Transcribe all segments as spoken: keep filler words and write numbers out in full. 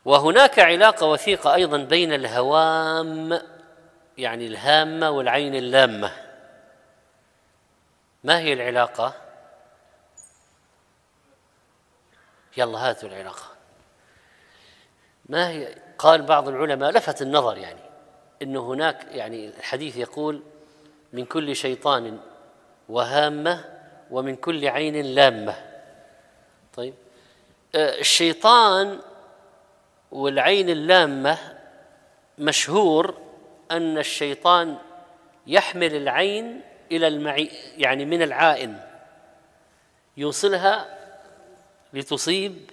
وهناك علاقة وثيقة أيضا بين الهوام، يعني الهامة، والعين اللامة. ما هي العلاقة؟ يلا هاتوا العلاقة. ما هي؟ قال بعض العلماء لفت النظر يعني إنه هناك، يعني الحديث يقول من كل شيطان وهامة ومن كل عين لامة. طيب الشيطان والعين اللامة مشهور أن الشيطان يحمل العين إلى المعي، يعني من العائن يوصلها لتصيب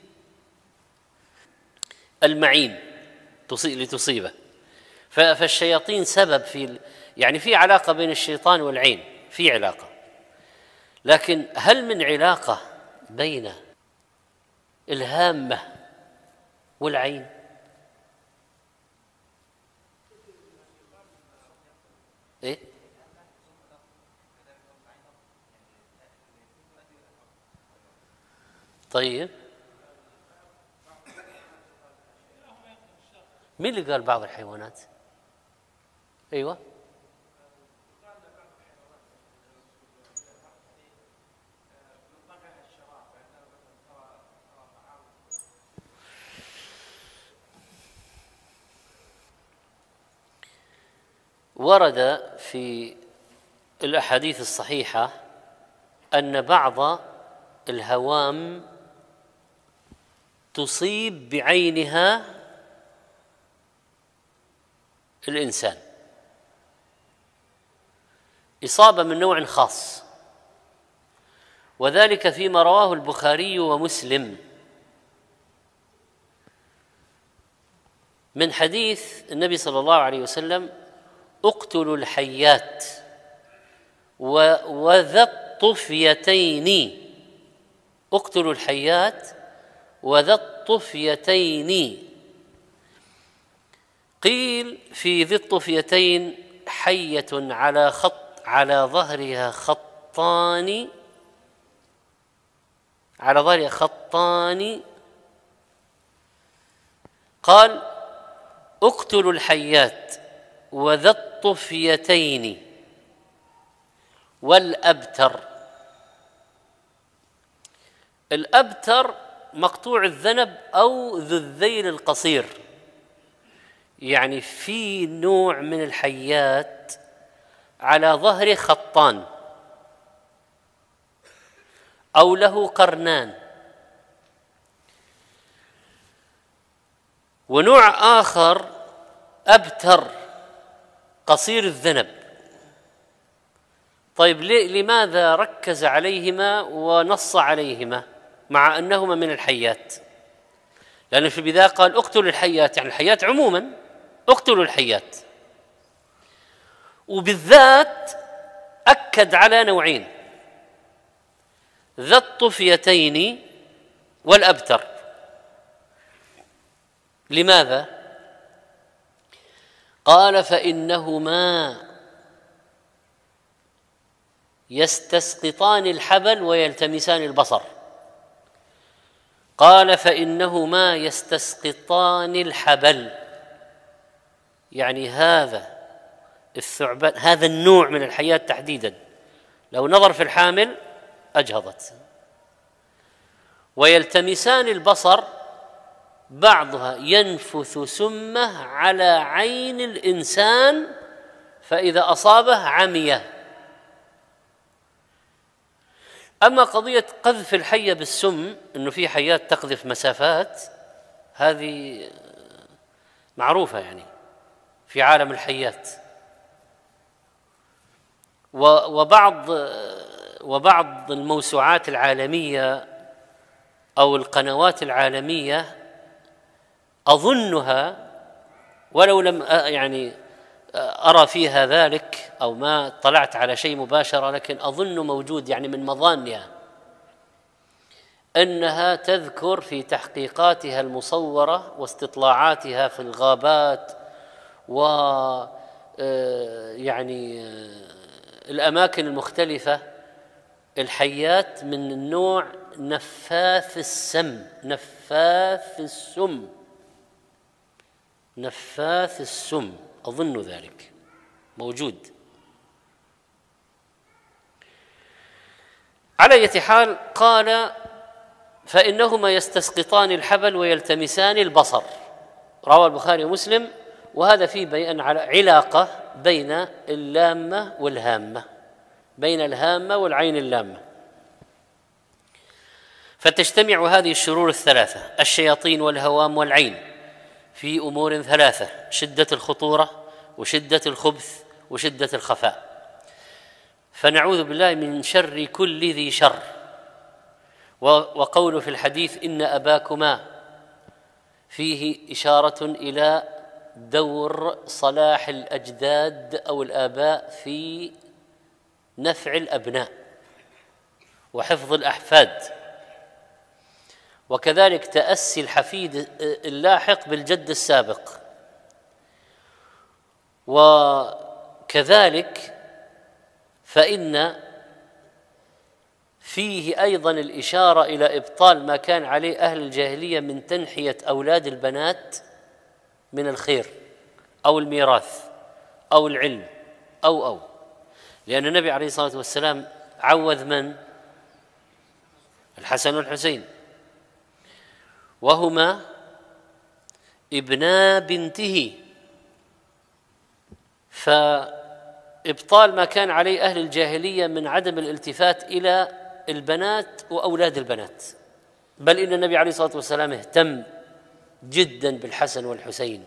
المعين، تصيب لتصيبه. فالشياطين سبب في، يعني في علاقة بين الشيطان والعين، في علاقة، لكن هل من علاقة بين الهامة والعين؟ إيه؟ طيب مين اللي قال بعض الحيوانات؟ أيوة ورد في الأحاديث الصحيحة أن بعض الهوام تصيب بعينها الإنسان إصابة من نوع خاص، وذلك فيما رواه البخاري ومسلم من حديث النبي صلى الله عليه وسلم: اقتلوا الحيات وذا الطفيتين، اقتلوا الحيات وذا الطفيتين. قيل في ذي الطفيتين حية على خط على ظهرها خطان على ظهرها خطان قال: اقتلوا الحيات وذا الطفيتين والأبتر. الأبتر مقطوع الذنب أو ذو الذيل القصير، يعني في نوع من الحيات على ظهر خطان أو له قرنان. ونوع آخر أبتر قصير الذنب. طيب لماذا ركز عليهما ونص عليهما مع أنهما من الحيات؟ لأن في البداية قال اقتلوا الحيات، يعني الحيات عموما، اقتلوا الحيات، وبالذات أكد على نوعين: ذا الطفيتين والأبتر. لماذا؟ قال: فإنهما يستسقطان الحبل ويلتمسان البصر. قال: فإنهما يستسقطان الحبل، يعني هذا الثعبان، هذا النوع من الحياة تحديدا لو نظر في الحامل أجهضت. ويلتمسان البصر، بعضها ينفث سمه على عين الإنسان فإذا أصابه عميه. أما قضية قذف الحية بالسم، أنه في حيات تقذف مسافات، هذه معروفة يعني في عالم الحيات. وبعض وبعض الموسوعات العالمية أو القنوات العالمية أظنها، ولو لم يعني أرى فيها ذلك أو ما طلعت على شيء مباشرة، لكن أظن موجود يعني من مظانها، أنها تذكر في تحقيقاتها المصورة واستطلاعاتها في الغابات و يعني الأماكن المختلفة، الحيات من النوع نفاث السم، نفاث السم، نفاث السم، أظن ذلك موجود. على أية حال قال فإنهما يستسقطان الحبل ويلتمسان البصر، رواه البخاري ومسلم. وهذا فيه بيان على علاقة بين اللامة والهامة، بين الهامة والعين اللامة. فتجتمع هذه الشرور الثلاثة، الشياطين والهوام والعين، في أمور ثلاثة: شدة الخطورة وشدة الخبث وشدة الخفاء. فنعوذ بالله من شر كل ذي شر. وقوله في الحديث إن أباكما فيه إشارة إلى دور صلاح الأجداد أو الآباء في نفع الأبناء وحفظ الأحفاد، وكذلك تأسي الحفيد اللاحق بالجد السابق، وكذلك فإن فيه أيضا الإشارة إلى إبطال ما كان عليه أهل الجاهلية من تنحية أولاد البنات من الخير أو الميراث أو العلم أو أو لأن النبي عليه الصلاة والسلام عوذ من؟ الحسن والحسين، وهما ابنا بنته، فإبطال ما كان عليه أهل الجاهلية من عدم الالتفات إلى البنات وأولاد البنات. بل إن النبي عليه الصلاة والسلام اهتم جدا بالحسن والحسين.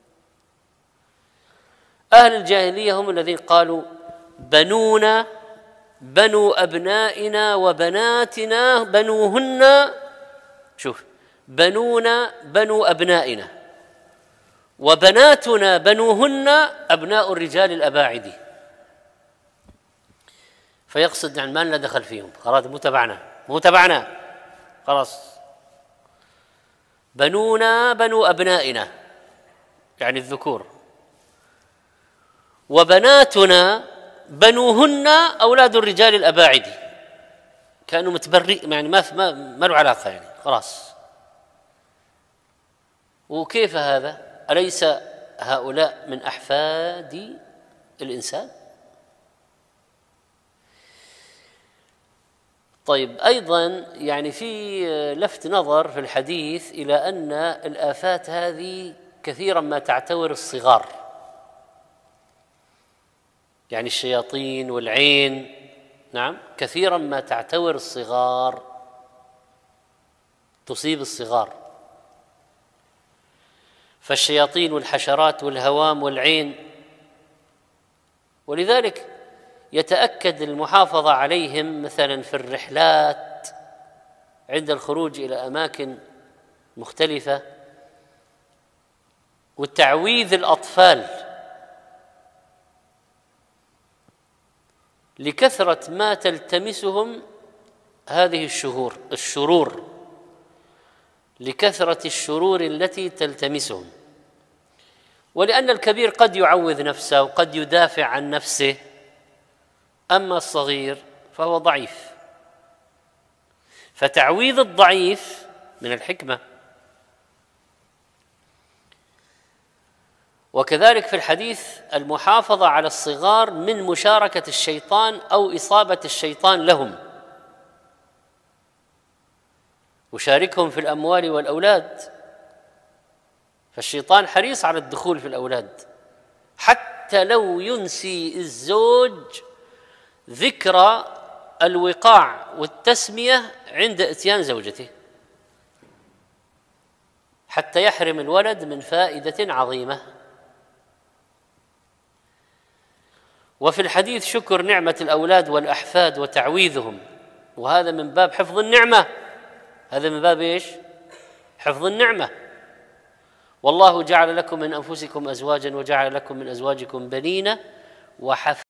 أهل الجاهلية هم الذين قالوا بنونا بنو أبنائنا وبناتنا بنوهن، شوف، بنونا بنو أبنائنا وبناتنا بنوهن أبناء الرجال الأباعد. فيقصد عن ما لنا دخل فيهم، خلاص مو تبعنا مو تبعنا خلاص. بنونا بنو أبنائنا يعني الذكور، وبناتنا بنوهن أولاد الرجال الأباعد. كانوا متبرئ يعني ما ما ما له علاقة يعني خلاص. وكيف هذا؟ أليس هؤلاء من أحفاد الإنسان؟ طيب، أيضا يعني في لفت نظر في الحديث إلى أن الآفات هذه كثيرا ما تعتور الصغار، يعني الشياطين والعين، نعم، كثيرا ما تعتور الصغار، تصيب الصغار. فالشياطين والحشرات والهوام والعين، ولذلك يتأكد المحافظة عليهم مثلا في الرحلات عند الخروج إلى أماكن مختلفة، وتعويذ الأطفال لكثرة ما تلتمسهم هذه الشهور الشرور لكثرة الشرور التي تلتمسهم. ولأن الكبير قد يعوذ نفسه وقد يدافع عن نفسه، أما الصغير فهو ضعيف. فتعويذ الضعيف من الحكمة. وكذلك في الحديث المحافظة على الصغار من مشاركة الشيطان أو إصابة الشيطان لهم. وشاركهم في الأموال والأولاد، فالشيطان حريص على الدخول في الأولاد، حتى لو ينسي الزوج ذكرى الوقاع والتسمية عند إتيان زوجته، حتى يحرم الولد من فائدة عظيمة. وفي الحديث شكر نعمة الأولاد والأحفاد وتعويذهم، وهذا من باب حفظ النعمة. هذا من باب إيش؟ حفظ النعمة. والله جعل لكم من أنفسكم أزواجا وجعل لكم من أزواجكم بنين وحفظ